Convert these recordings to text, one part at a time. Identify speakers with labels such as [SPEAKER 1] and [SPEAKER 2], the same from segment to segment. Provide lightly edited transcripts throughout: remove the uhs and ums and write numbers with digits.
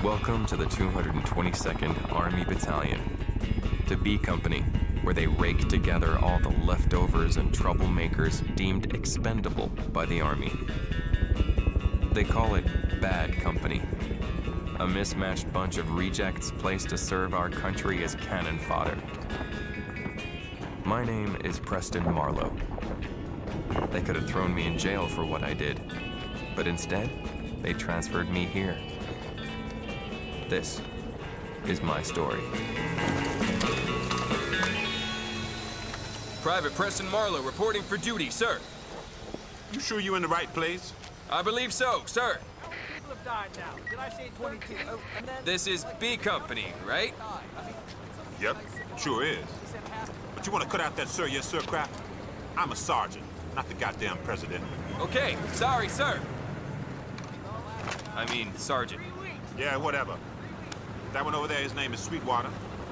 [SPEAKER 1] Welcome to the 222nd Army Battalion, to B Company, where they rake together all the leftovers and troublemakers deemed expendable by the Army. They call it Bad Company, a mismatched bunch of rejects placed to serve our country as cannon fodder. My name is Preston Marlowe. They could have thrown me in jail for what I did, but instead, they transferred me here. This is my story.
[SPEAKER 2] Private Preston Marlowe reporting for duty, sir.
[SPEAKER 3] You sure you're in the right place?
[SPEAKER 2] I believe so, sir.
[SPEAKER 4] How many people have died now? Did I say 22? Oh, and then...
[SPEAKER 2] This is B Company, right?
[SPEAKER 3] Yep, sure is. But you want to cut out that sir, yes sir crap? I'm a sergeant, not the goddamn president.
[SPEAKER 2] Okay, sorry, sir. I mean, Sergeant.
[SPEAKER 3] Yeah, whatever. That one over there, his name is Sweetwater.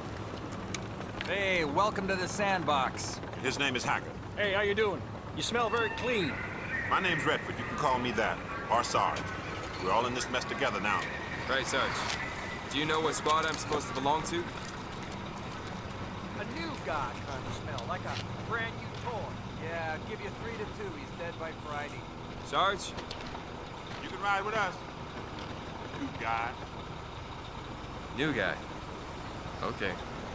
[SPEAKER 4] Hey, welcome to the sandbox.
[SPEAKER 3] His name is Hacker.
[SPEAKER 4] Hey, how you doing? You smell very clean.
[SPEAKER 3] My name's Redford, you can call me that. Or Sarge. We're all in this mess together now.
[SPEAKER 2] Right, Sarge. Do you know what squad I'm supposed to belong to?
[SPEAKER 4] A new guy kind of smell, like a brand new toy. Yeah, I'll give you 3 to 2. He's dead by Friday.
[SPEAKER 2] Sarge?
[SPEAKER 3] You can ride with us. New guy.
[SPEAKER 2] New guy. Okay.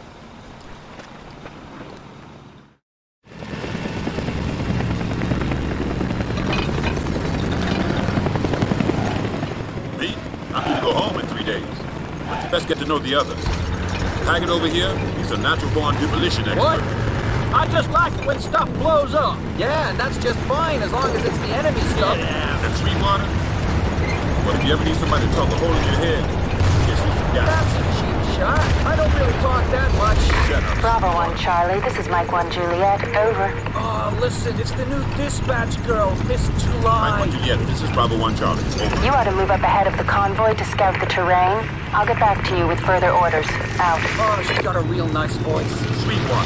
[SPEAKER 5] Me? I'm going to go home in 3 days. But you best get to know the others. Haggard over here, he's a natural-born demolition expert.
[SPEAKER 6] What? I just like it when stuff blows up. Yeah, and that's just fine as long as it's the enemy stuff.
[SPEAKER 5] Yeah. And Sweetwater? Well, if you ever need somebody to talk a hole in your head, guess who you got?
[SPEAKER 6] That's a cheap shot. I don't really talk that much.
[SPEAKER 5] Shut up.
[SPEAKER 7] Bravo 1 Charlie, this is Mike 1 Juliet, over.
[SPEAKER 6] Oh, listen, it's the new dispatch girl, Miss July.
[SPEAKER 5] Mike 1 Juliet, this is Bravo 1 Charlie. Over.
[SPEAKER 7] You ought to move up ahead of the convoy to scout the terrain. I'll get back to you with further orders. Out.
[SPEAKER 6] Oh, she's got a real nice voice.
[SPEAKER 5] Sweetwater.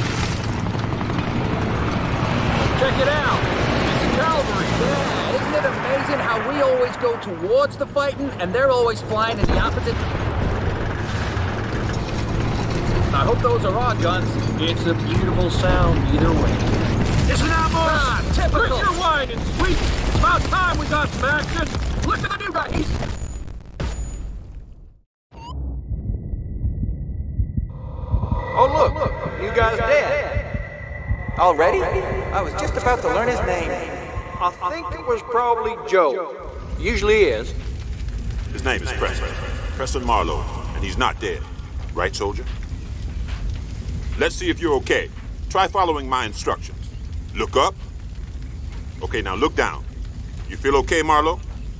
[SPEAKER 6] Check it out. It's cavalry. Yeah, isn't it amazing how we always go towards the fighting and they're always flying in the opposite? I hope those are our guns. It's a beautiful sound either way.
[SPEAKER 4] Listen now, boys!
[SPEAKER 6] Ah, typical!
[SPEAKER 4] Quit your whining, sweet! It's about time we got some action! Look at the new guys!
[SPEAKER 8] Oh, look, you guys dead. Already? I was just about to learn his name.
[SPEAKER 6] I think it was probably Joe. Usually is.
[SPEAKER 3] His name is Preston. Preston Marlowe, and he's not dead. Right, soldier? Let's see if you're okay. Try following my instructions. Look up. Okay, now look down. You feel okay, Marlowe?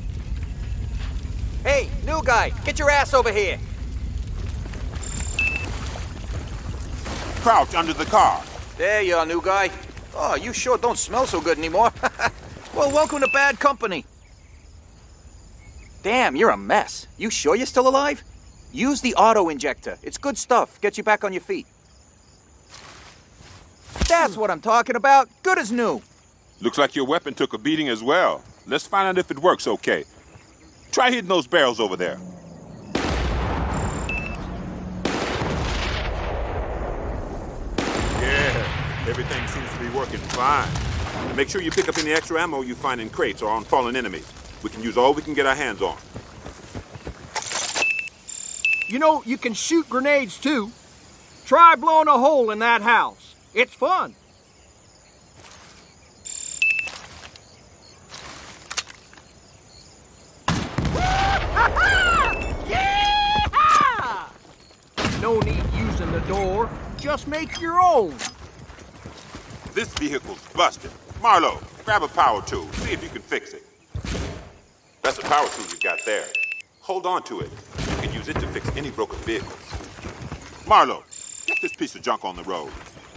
[SPEAKER 8] Hey, new guy, get your ass over here.
[SPEAKER 3] Crouch under the car.
[SPEAKER 8] There you are, new guy. Oh, you sure don't smell so good anymore. Well, welcome to Bad Company. Damn, you're a mess. You sure you're still alive? Use the autoinjector. It's good stuff. Gets you back on your feet. That's what I'm talking about. Good as new.
[SPEAKER 3] Looks like your weapon took a beating as well. Let's find out if it works okay. Try hitting those barrels over there. Yeah, everything seems to be working fine. Make sure you pick up any extra ammo you find in crates or on fallen enemies. We can use all we can get our hands on.
[SPEAKER 6] You know, you can shoot grenades too. Try blowing a hole in that house. It's fun. Yeah! No need using the door. Just make your own.
[SPEAKER 3] This vehicle's busted. Marlowe, grab a power tool. See if you can fix it. That's a power tool you got there. Hold on to it. You can use it to fix any broken vehicles. Marlowe, get this piece of junk on the road.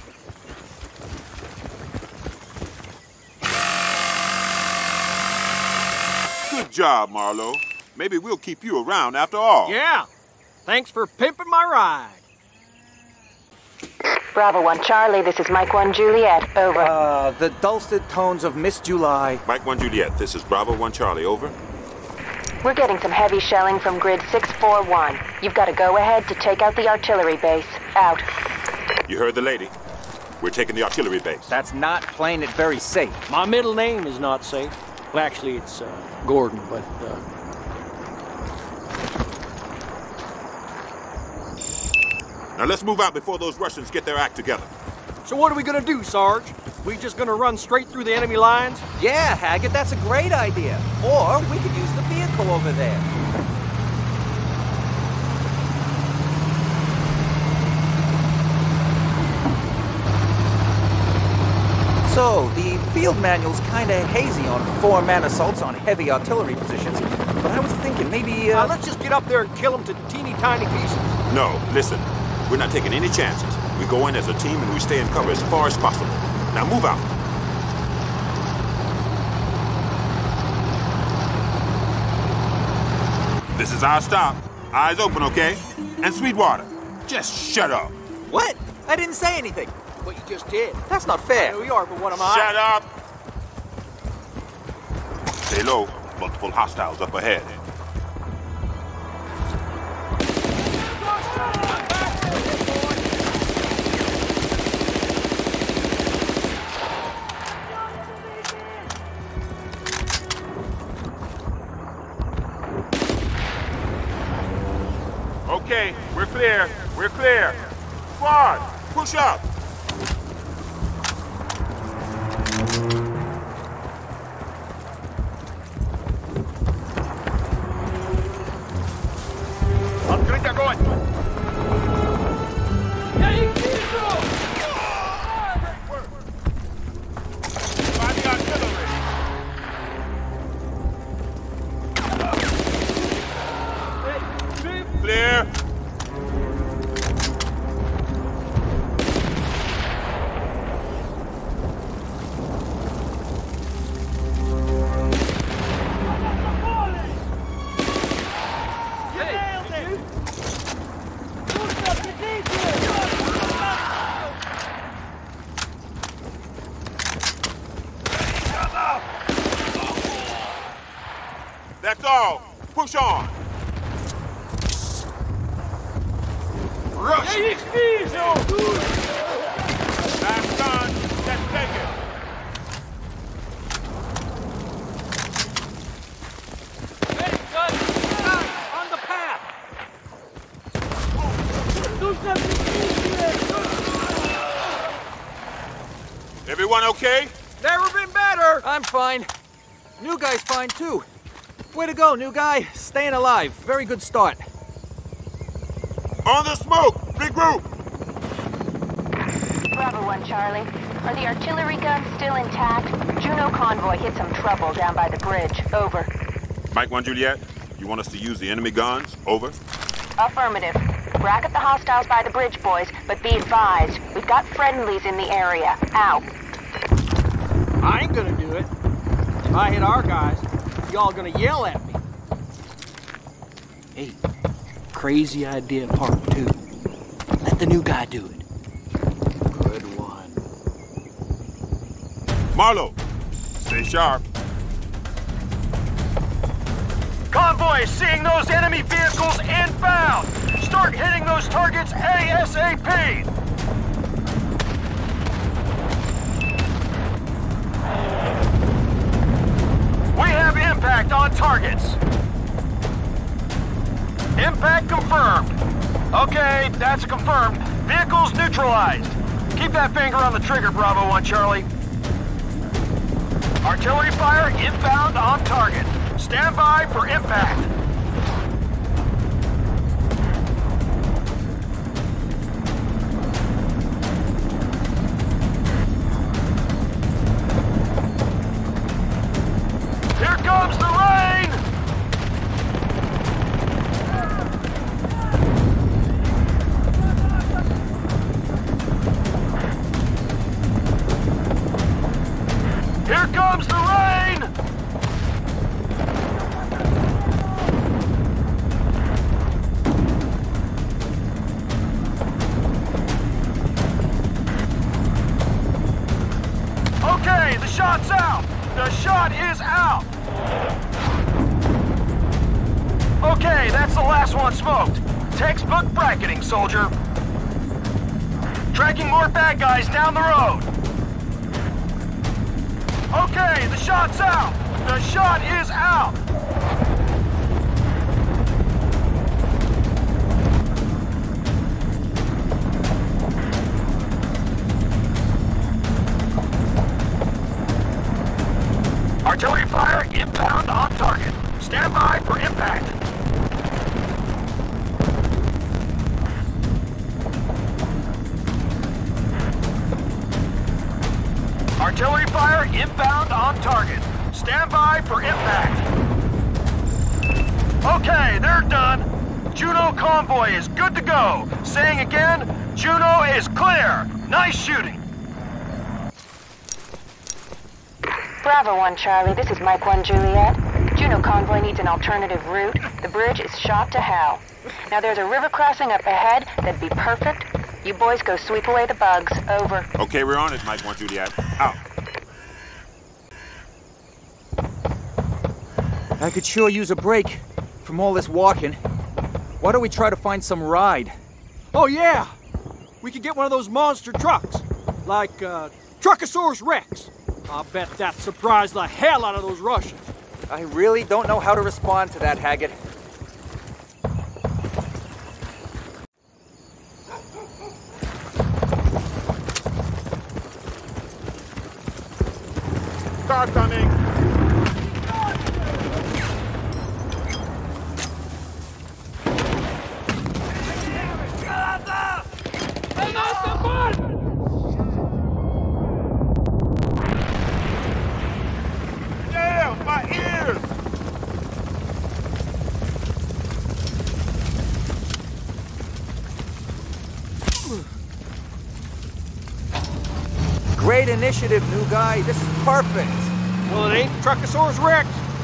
[SPEAKER 3] Good job, Marlowe. Maybe we'll keep you around after all.
[SPEAKER 6] Yeah. Thanks for pimping my ride.
[SPEAKER 7] Bravo 1 Charlie, this is Mike 1 Juliet, over.
[SPEAKER 8] The dulcet tones of Miss July.
[SPEAKER 3] Mike 1 Juliet, this is Bravo 1 Charlie, over.
[SPEAKER 7] We're getting some heavy shelling from grid 641. You've got to go ahead to take out the artillery base. Out.
[SPEAKER 3] You heard the lady. We're taking the artillery base.
[SPEAKER 6] That's not playing it very safe.
[SPEAKER 9] My middle name is not safe. Well, actually, it's Gordon, but
[SPEAKER 3] Now let's move out before those Russians get their act together.
[SPEAKER 9] So what are we gonna do, Sarge? We just gonna run straight through the enemy lines?
[SPEAKER 6] Yeah, Haggett, that's a great idea. Or we could use the vehicle over there. So, the field manual's kinda hazy on four-man assaults on heavy artillery positions, but I was thinking maybe,
[SPEAKER 9] Let's just get up there and kill them to teeny tiny pieces.
[SPEAKER 3] No, listen. We're not taking any chances. We go in as a team and we stay in cover as far as possible. Now move out. This is our stop. Eyes open, okay? And Sweetwater, just shut up.
[SPEAKER 6] What? I didn't say anything.
[SPEAKER 9] What you just did.
[SPEAKER 6] That's not fair.
[SPEAKER 9] Here we are, but what am I?
[SPEAKER 3] Shut up! Stay low. Multiple hostiles up ahead. Okay, we're clear. We're clear. Squad, push up. Открыть огонь! Clear. That's all. Push on. Rush. Last gun. Let's take it.
[SPEAKER 9] On the path!
[SPEAKER 3] Everyone okay?
[SPEAKER 6] Never been better! I'm fine. New guy's fine, too. Way to go, new guy. Staying alive. Very good start.
[SPEAKER 3] On the smoke! Regroup!
[SPEAKER 7] Bravo 1, Charlie. Are the artillery guns still intact? Juno convoy hit some trouble down by the bridge. Over.
[SPEAKER 3] Mike 1 Juliet, you want us to use the enemy guns? Over.
[SPEAKER 7] Affirmative. Bracket the hostiles by the bridge, boys, but be advised, we've got friendlies in the area. Out.
[SPEAKER 9] I ain't gonna do it. If I hit our guys, y'all gonna yell at me. Hey, crazy idea part 2. Let the new guy do it. Good one.
[SPEAKER 3] Marlowe, stay sharp.
[SPEAKER 10] Convoy is seeing those enemy vehicles inbound! Start hitting those targets ASAP! We have impact on targets! Impact confirmed. Okay, that's confirmed. Vehicles neutralized. Keep that finger on the trigger, Bravo 1 Charlie. Artillery fire inbound on target. Stand by for impact. Here comes the rain! Here comes the rain! one smoked. Textbook bracketing, soldier. Tracking more bad guys down the road. Okay, the shot's out. The shot is out. Artillery fire inbound on target. Stand by for impact. Artillery fire inbound on target. Stand by for impact. Okay, they're done. Juno convoy is good to go. Saying again, Juno is clear. Nice shooting.
[SPEAKER 7] Bravo 1, Charlie. This is Mike 1, Juliet. Juno convoy needs an alternative route. The bridge is shot to hell. Now there's a river crossing up ahead that'd be perfect. You boys go sweep away the bugs. Over.
[SPEAKER 3] Okay, we're on it, Mike 1, Juliet. Out.
[SPEAKER 6] I could sure use a break from all this walking. Why don't we try to find some ride?
[SPEAKER 9] Oh, yeah! We could get one of those monster trucks. Like, Truckosaurus Rex. I'll bet that surprised the hell out of those Russians.
[SPEAKER 6] I really don't know how to respond to that, Haggett.
[SPEAKER 3] Car coming. Damn, my ears!
[SPEAKER 6] Great initiative, new guy. This is perfect.
[SPEAKER 9] Well, it ain't Truckosaurus Rex.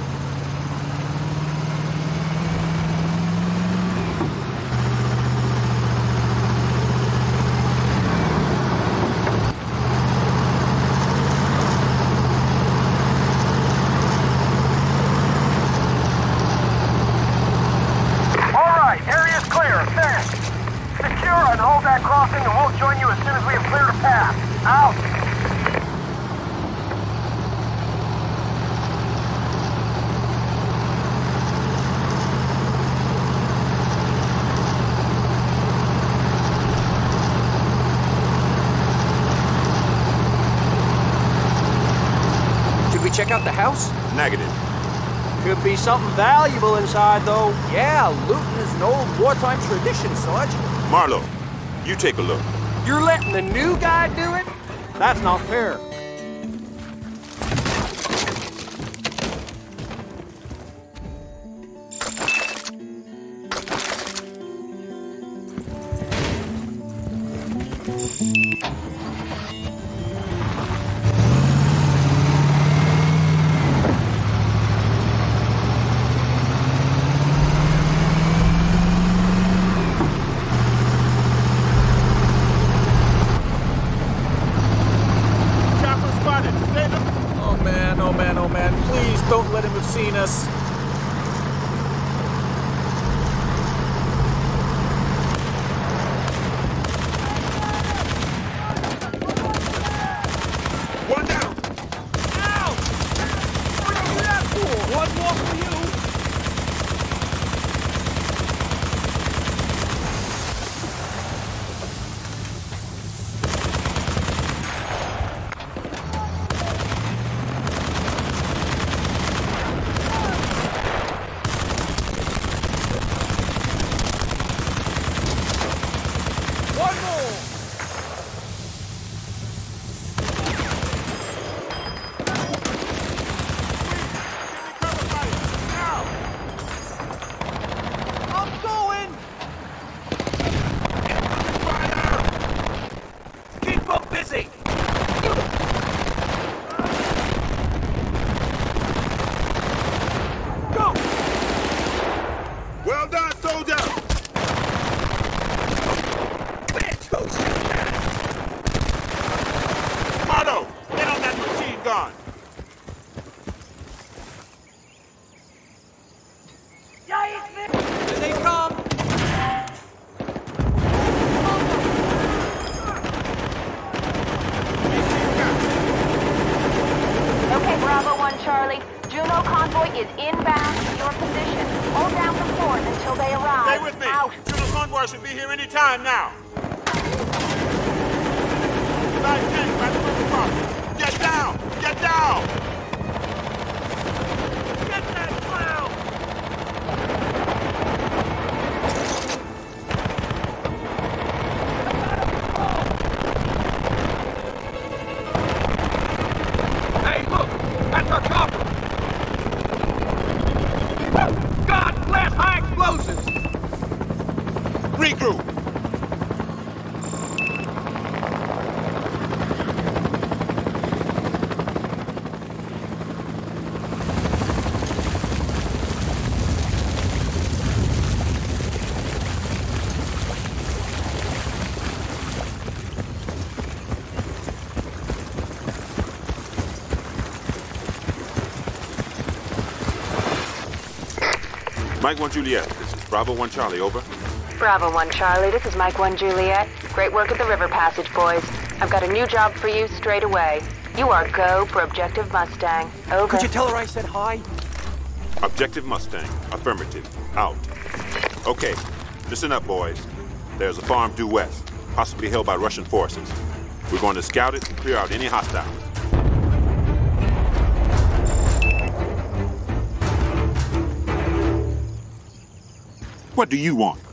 [SPEAKER 10] All right, area's clear. Thanks. Secure and hold that crossing, and we'll join you as soon as we have cleared a path. Out.
[SPEAKER 6] Did we check out the house?
[SPEAKER 3] Negative.
[SPEAKER 9] Could be something valuable inside, though.
[SPEAKER 6] Yeah, looting is an old wartime tradition, Sarge.
[SPEAKER 3] Marlo, you take a look.
[SPEAKER 9] You're letting the new guy do it? That's not fair. Oh man, please don't let him have seen us.
[SPEAKER 3] One down!
[SPEAKER 9] Ow! What are you that for? One more for you.
[SPEAKER 3] Well done, soldier!
[SPEAKER 6] Man, toast.
[SPEAKER 10] out!
[SPEAKER 3] General Convoy should be here any time now. Light tank by the river crossing. Get down! Get down!
[SPEAKER 10] Get that clown!
[SPEAKER 6] Hey, look! That's our chopper! God bless high explosives!
[SPEAKER 3] Regroup! Mike 1 Juliet, this is Bravo 1 Charlie, over.
[SPEAKER 7] Bravo 1 Charlie, this is Mike 1 Juliet. Great work at the River Passage, boys. I've got a new job for you straight away. You are go for Objective Mustang. Over.
[SPEAKER 4] Could you tell her I said hi?
[SPEAKER 3] Objective Mustang, affirmative, out. Okay, listen up, boys. There's a farm due west, possibly held by Russian forces. We're going to scout it and clear out any hostiles. What do you want?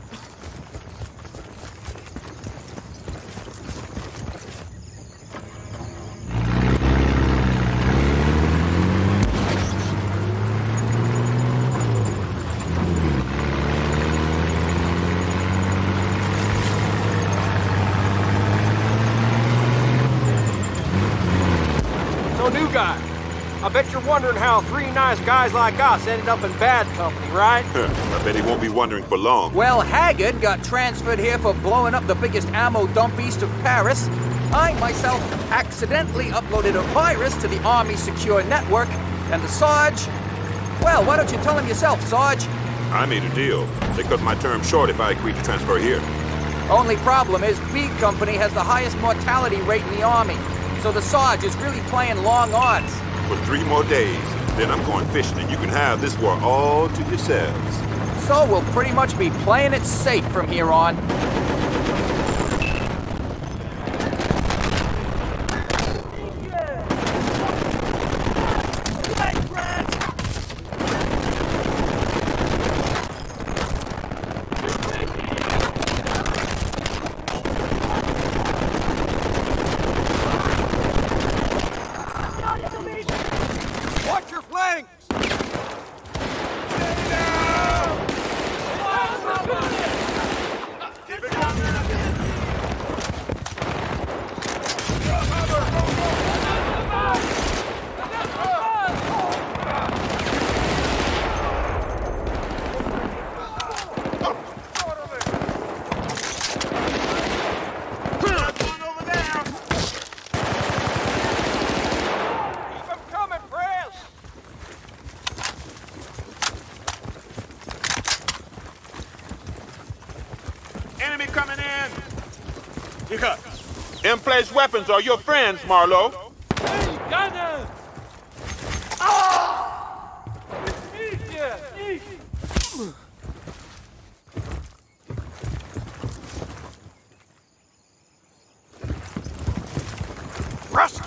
[SPEAKER 9] So, new guy, I bet you're wondering how three nice guys like us ended up in bad company, right?
[SPEAKER 3] I bet he won't be wondering for long.
[SPEAKER 6] Well, Haggard got transferred here for blowing up the biggest ammo dump east of Paris. I, myself, accidentally uploaded a virus to the Army secure network, and the Sarge... Well, why don't you tell him yourself, Sarge?
[SPEAKER 3] I made a deal. They cut my term short if I agreed to transfer here.
[SPEAKER 6] Only problem is B Company has the highest mortality rate in the Army, so the Sarge is really playing long odds.
[SPEAKER 3] For 3 more days, then I'm going fishing and you can have this war all to yourselves.
[SPEAKER 6] So we'll pretty much be playing it safe from here on.
[SPEAKER 9] Watch your flanks!
[SPEAKER 3] Enemy coming in! Yeah. In-place weapons are your friends, Marlowe.
[SPEAKER 9] Hey, gunner!
[SPEAKER 3] Rusk!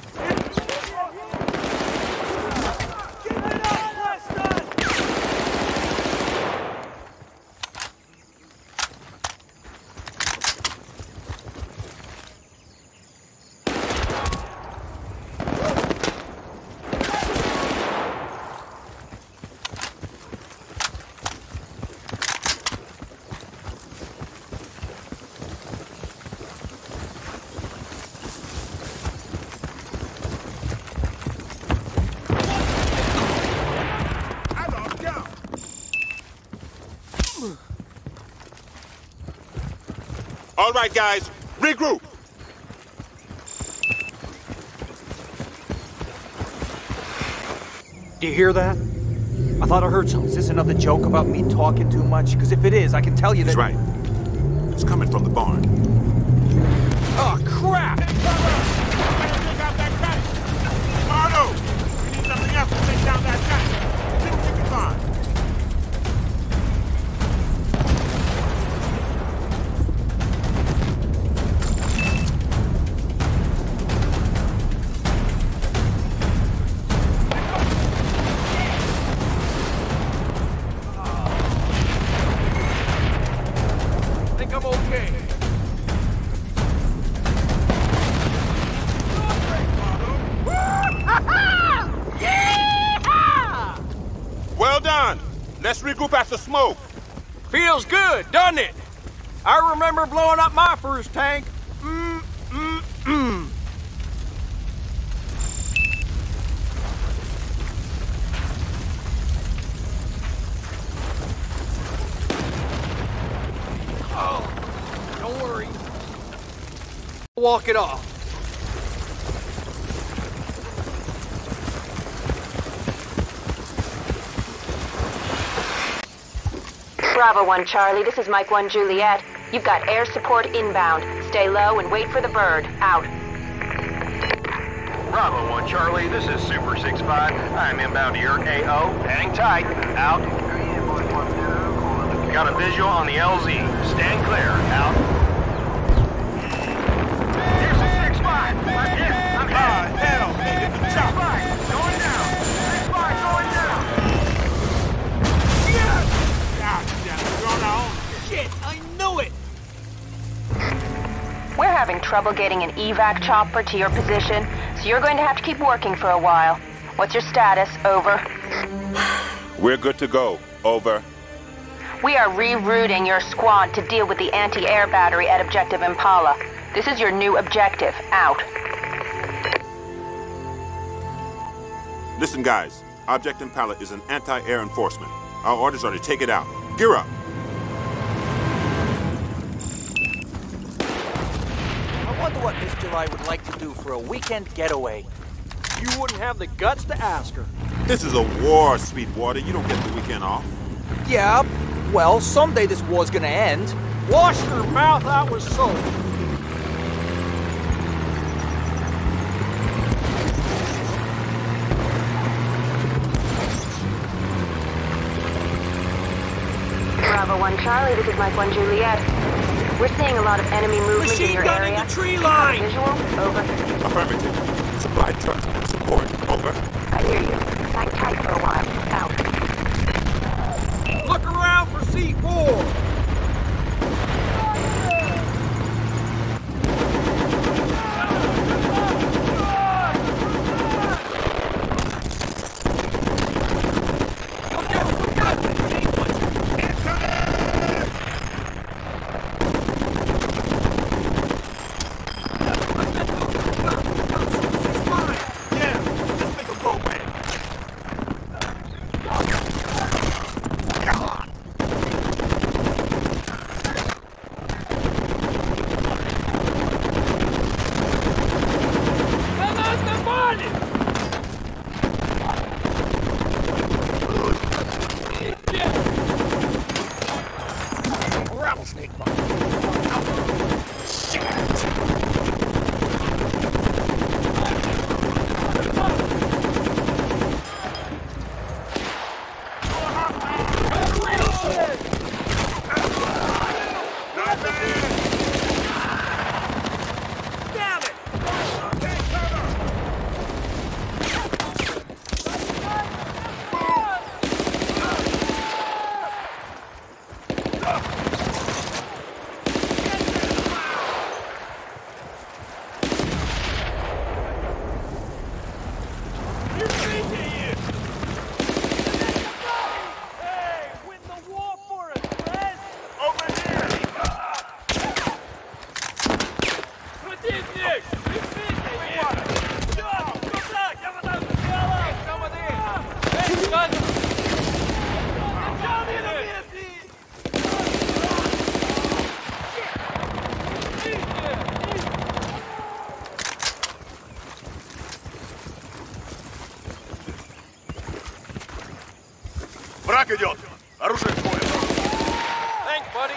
[SPEAKER 3] All right, guys, regroup.
[SPEAKER 4] Do you hear that? I thought I heard something. Is this another joke about me talking too much? Because if it is, I can tell you that...
[SPEAKER 3] He's right. It's coming from the barn.
[SPEAKER 9] Oh, crap!
[SPEAKER 3] Marlowe, we need something else to take down that tank. See what you can find.
[SPEAKER 4] think I'm okay.
[SPEAKER 3] Well done. Let's regroup after smoke.
[SPEAKER 9] Feels good, doesn't it? I remember blowing up my first tank. Oh, don't worry. Walk it off.
[SPEAKER 7] Bravo 1 Charlie, this is Mike 1 Juliet. You've got air support inbound. Stay low and wait for the bird. Out.
[SPEAKER 10] Bravo 1 Charlie, this is Super 6-5. I'm inbound to your AO. Hang tight. Out. Got a visual on the LZ. Stand clear. Out. Here's the 6-5. I'm hit. I'm hit.
[SPEAKER 3] Hell, they hit the chop.
[SPEAKER 10] 6-5. Going down. 6-5 going down.
[SPEAKER 9] Shit, I knew it!
[SPEAKER 7] We're having trouble getting an evac chopper to your position, so you're going to have to keep working for a while. What's your status? Over.
[SPEAKER 3] We're good to go. Over.
[SPEAKER 7] We are rerouting your squad to deal with the anti-air battery at Objective Impala. This is your new objective. Out.
[SPEAKER 3] Listen, guys. Object Impala is an anti-air enforcement. Our orders are to take it out. Gear up.
[SPEAKER 6] I wonder what Miss July would like to do for a weekend getaway.
[SPEAKER 9] You wouldn't have the guts to ask her.
[SPEAKER 3] This is a war, Sweetwater. You don't get the weekend off.
[SPEAKER 6] Yeah, well, someday this war's gonna end.
[SPEAKER 9] Wash your mouth out with soap.
[SPEAKER 7] Bravo 1 Charlie, this is Mike 1 Juliet. We're seeing a lot of enemy movement in your area.
[SPEAKER 9] Machine gun in the tree line!
[SPEAKER 7] Visual? Over.
[SPEAKER 3] Affirmative. Supply trucks and support. Over.
[SPEAKER 7] I hear you. Hang tight for a while. Out.
[SPEAKER 9] Look around for C4!
[SPEAKER 10] Враг идет! Оружие в бою!
[SPEAKER 9] Thanks, buddy.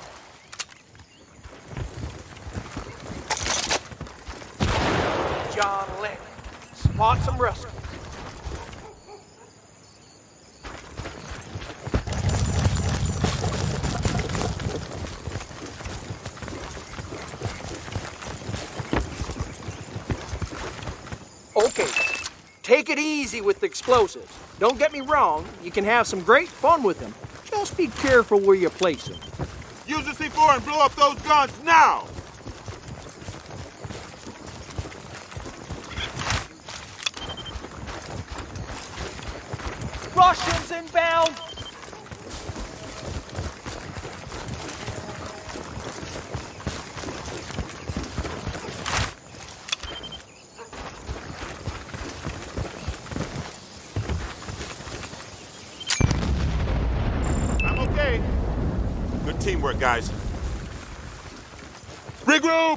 [SPEAKER 9] John Lick. Spot some rustlers. Okay, take it easy with the explosives. Don't get me wrong, you can have some great fun with them. Just be careful where you place them.
[SPEAKER 3] Use the C4 and blow up those guns now!
[SPEAKER 9] Russians inbound!
[SPEAKER 3] I'm okay. Good teamwork, guys. Regroup!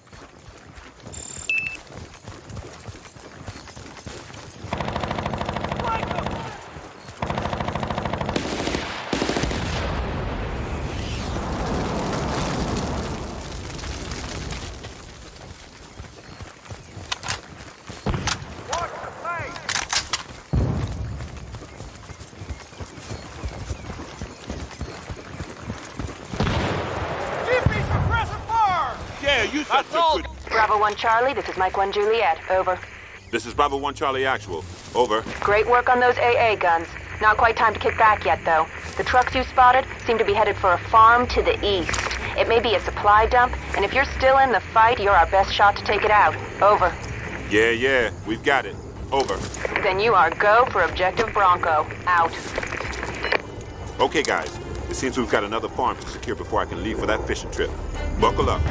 [SPEAKER 3] You said so good.
[SPEAKER 7] Bravo 1 Charlie, this is Mike 1 Juliet. Over.
[SPEAKER 3] This is Bravo 1 Charlie Actual. Over.
[SPEAKER 7] Great work on those AA guns. Not quite time to kick back yet, though. The trucks you spotted seem to be headed for a farm to the east. It may be a supply dump, and if you're still in the fight, you're our best shot to take it out. Over.
[SPEAKER 3] Yeah, we've got it. Over.
[SPEAKER 7] Then you are go for Objective Bronco. Out.
[SPEAKER 3] Okay, guys. It seems we've got another farm to secure before I can leave for that fishing trip. Buckle up.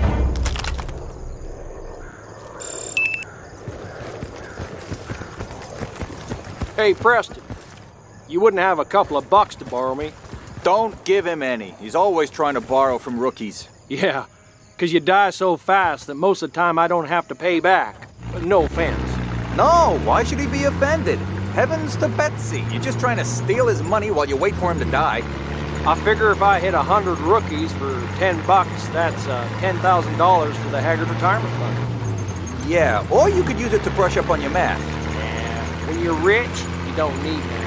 [SPEAKER 9] Hey, Preston. You wouldn't have a couple of bucks to borrow me?
[SPEAKER 6] Don't give him any. He's always trying to borrow from rookies.
[SPEAKER 9] Yeah, because you die so fast that most of the time I don't have to pay back. No offense.
[SPEAKER 6] No, why should he be offended? Heavens to Betsy. You're just trying to steal his money while you wait for him to die.
[SPEAKER 9] I figure if I hit 100 rookies for 10 bucks, that's $10,000 for the Haggard retirement fund.
[SPEAKER 6] Yeah, or you could use it to brush up on your math.
[SPEAKER 9] Yeah, when you're rich, you don't need that.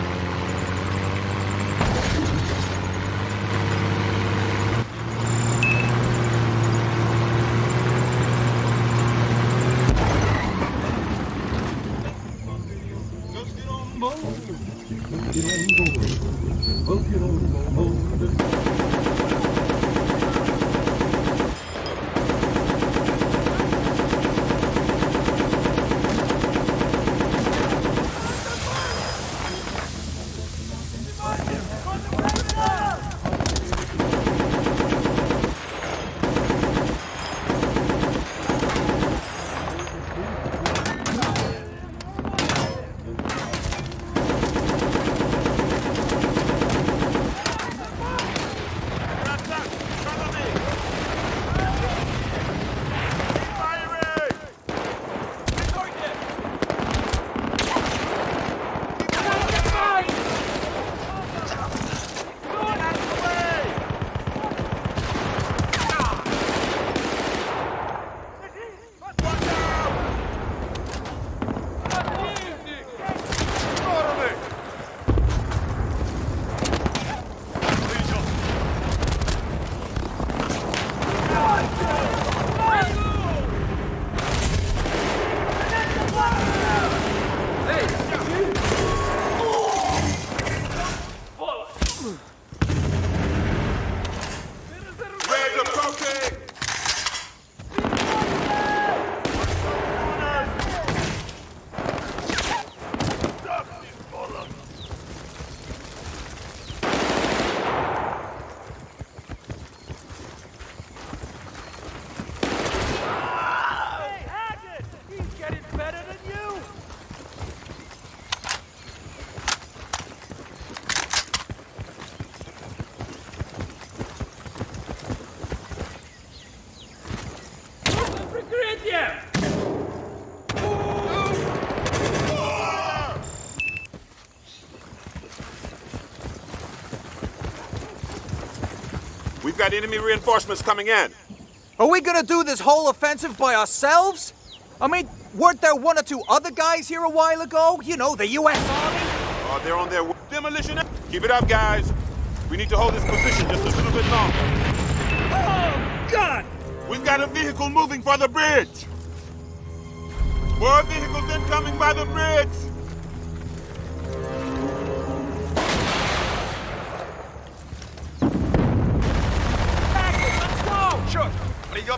[SPEAKER 3] We've got enemy reinforcements coming in.
[SPEAKER 6] Are we gonna do this whole offensive by ourselves? I mean, weren't there one or two other guys here a while ago? You know, the U.S. Army?
[SPEAKER 3] Oh, they're on their demolition. Keep it up, guys. We need to hold this position just a little bit longer.
[SPEAKER 9] Oh, God!
[SPEAKER 3] We've got a vehicle moving for the bridge. More vehicles incoming by the bridge.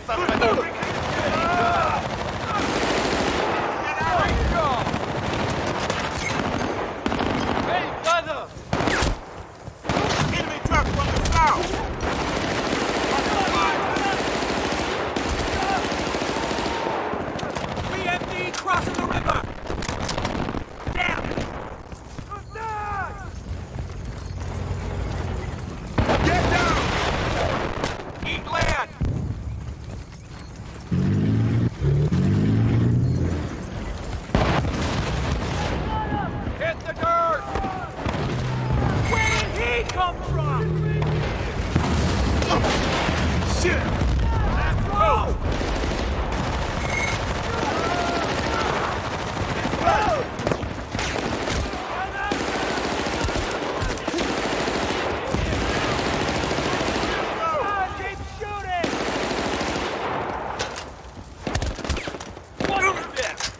[SPEAKER 3] Enemy truck from the south!
[SPEAKER 9] BMD crossing the river! Damn!
[SPEAKER 3] Get down!
[SPEAKER 9] Eat land! Hit the dirt! Where did he come from?
[SPEAKER 3] Shit!
[SPEAKER 9] Let's go! Keep shooting! What is this?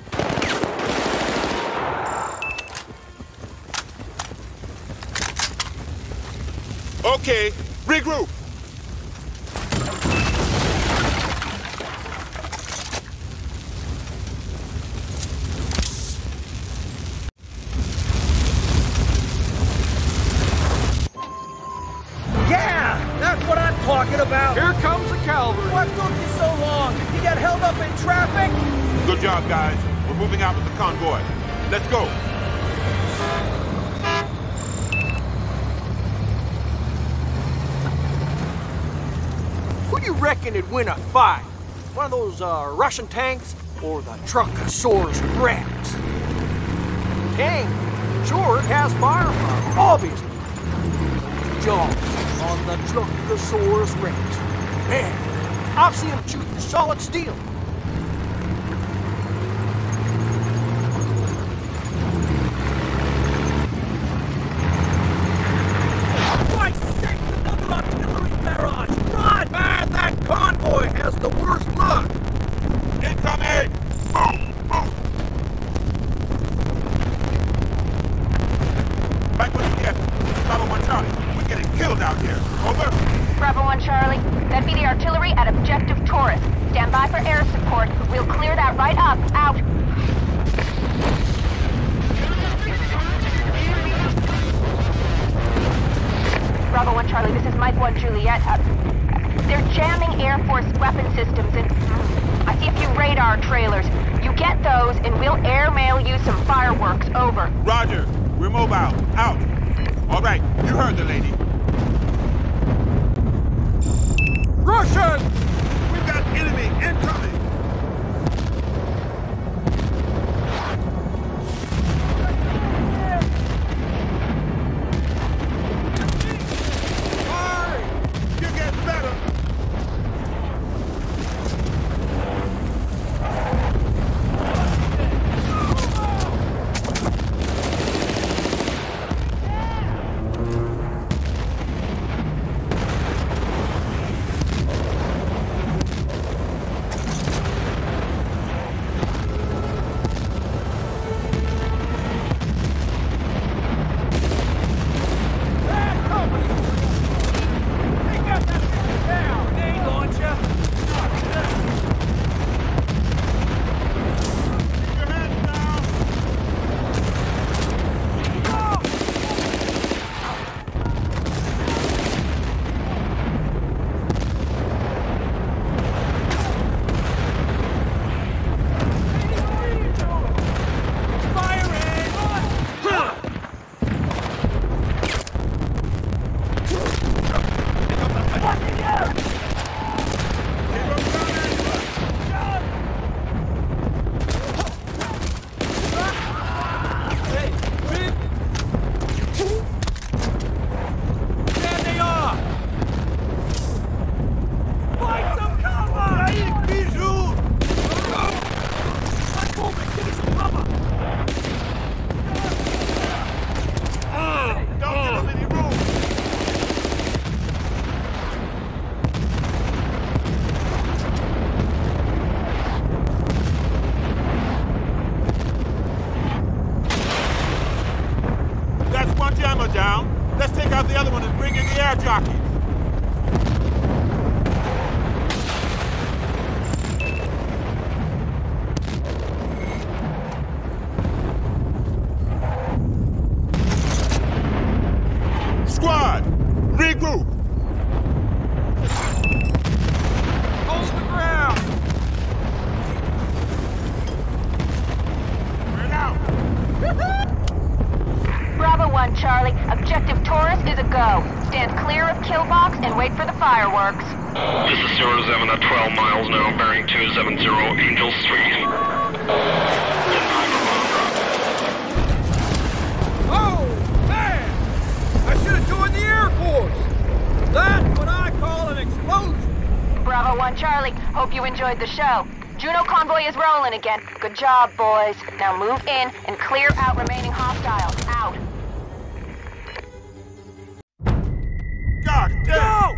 [SPEAKER 3] Okay, regroup!
[SPEAKER 6] Yeah, that's what I'm talking about.
[SPEAKER 9] Here comes the cavalry.
[SPEAKER 6] What took you so long? You got held up in traffic?
[SPEAKER 3] Good job, guys. We're moving out with the convoy. Let's go!
[SPEAKER 9] Who do you reckon would win a fight? One of those Russian tanks or the Truckosaurus Rex? Tank sure has firepower, obviously. Jaws on the Truckosaurus Rex. Man, I've seen him shoot through solid steel. Christ's sake, another artillery barrage! Run! Man, that convoy has the worst luck!
[SPEAKER 3] Incoming! Move! Move! Back when you get Bravo 1 Charlie. We're getting killed out here. Over.
[SPEAKER 7] Bravo 1 Charlie, that'd be the artillery at Objective Taurus. Stand by for air support. We'll clear that right up. Out. Bravo 1 Charlie, this is Mike 1 Juliet. They're jamming Air Force weapon systems and I see a few radar trailers. You get those and we'll airmail you some fireworks. Over.
[SPEAKER 3] Roger. We're mobile. Out. All right. You heard the lady.
[SPEAKER 9] Russian!
[SPEAKER 3] We've got enemy incoming. Fire! You're getting better.
[SPEAKER 7] wait for the fireworks.
[SPEAKER 10] This is 07 at 12 miles now, bearing 270 Angel Street.
[SPEAKER 9] Oh, man! I should have joined the Air Force! That's what I call an explosion!
[SPEAKER 7] Bravo 1 Charlie, hope you enjoyed the show. Juno convoy is rolling again. Good job, boys. Now move in and clear out remaining hostiles. Out.
[SPEAKER 3] God damn!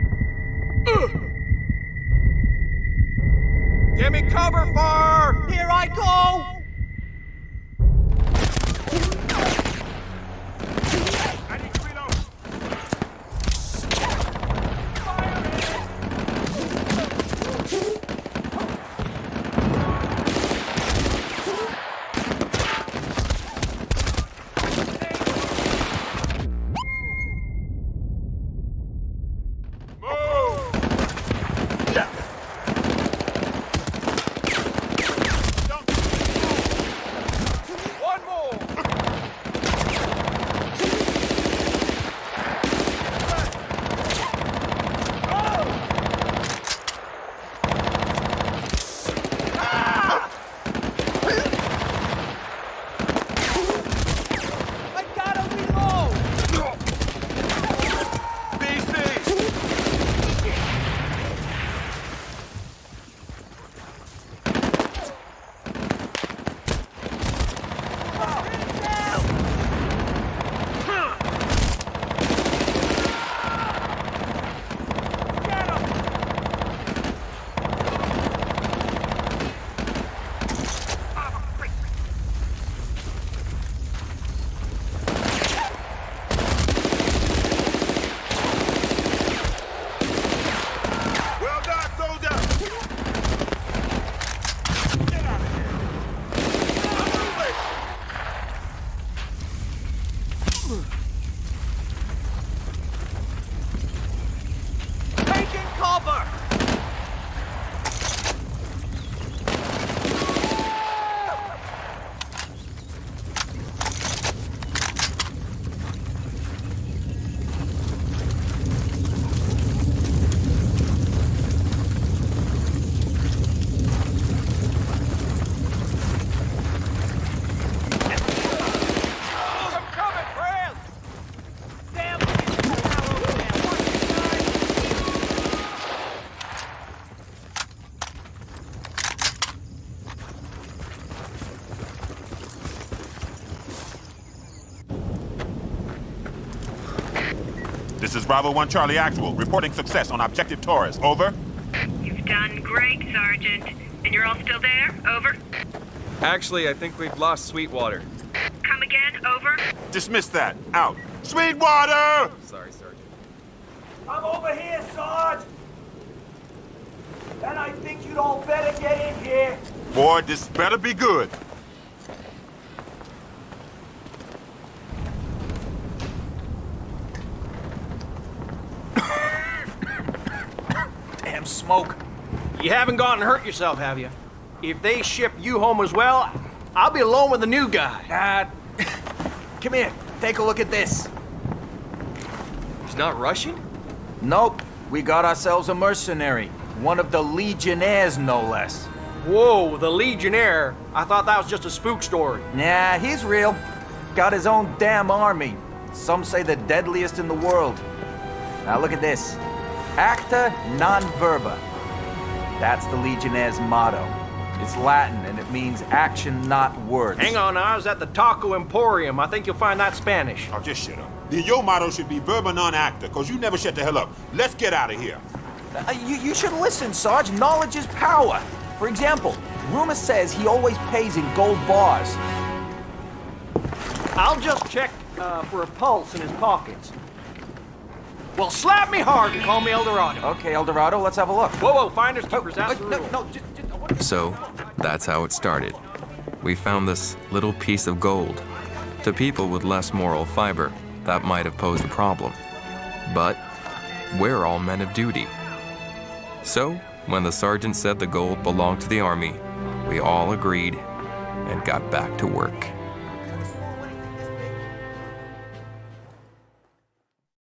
[SPEAKER 9] Give me cover, fire! Here I go!
[SPEAKER 3] I need to reload.
[SPEAKER 9] One more! I gotta reload!
[SPEAKER 3] Well done, soldier! Get out of here!
[SPEAKER 9] Taking cover! I'm coming, friends! Damn, look at that over there. Watch it, guys.
[SPEAKER 3] This is Bravo 1 Charlie Actual, reporting success on Objective Taurus. Over.
[SPEAKER 11] You've done great, Sergeant. And you're all still there? Over.
[SPEAKER 2] Actually, I think we've lost Sweetwater.
[SPEAKER 11] Come again? Over.
[SPEAKER 3] Dismiss that. Out. Sweetwater!
[SPEAKER 2] Sorry, Sergeant.
[SPEAKER 9] I'm over here, Sarge! And I think you'd all better get in here.
[SPEAKER 3] Boy, this better be good.
[SPEAKER 6] Damn smoke.
[SPEAKER 9] You haven't gone and hurt yourself, have you? If they ship you home as well, I'll be alone with the new guy.
[SPEAKER 6] Come here. Take a look at this.
[SPEAKER 2] He's not Russian?
[SPEAKER 6] Nope. We got ourselves a mercenary. One of the Legionnaires, no less.
[SPEAKER 9] Whoa, the Legionnaire. I thought that was just a spook story.
[SPEAKER 6] Nah, he's real. Got his own damn army. Some say the deadliest in the world. Now look at this. Acta non verba. That's the Legionnaire's motto. It's Latin and it means action, not words.
[SPEAKER 9] Hang on, I was at the Taco Emporium. I think you'll find that Spanish.
[SPEAKER 3] Oh, just shut up. Your motto should be verba non acta, because you never shut the hell up. Let's get out of here.
[SPEAKER 6] You should listen, Sarge. Knowledge is power. For example, rumor says he always pays in gold bars.
[SPEAKER 9] I'll just check for a pulse in his pockets. Well, slap me hard and call me El Dorado.
[SPEAKER 6] Okay, El Dorado, let's have a look.
[SPEAKER 9] Whoa, finders keepers, that's the rule.
[SPEAKER 6] No,
[SPEAKER 1] So, that's how it started. We found this little piece of gold. To people with less moral fiber, that might have posed a problem. But we're all men of duty. So, when the sergeant said the gold belonged to the Army, we all agreed and got back to work.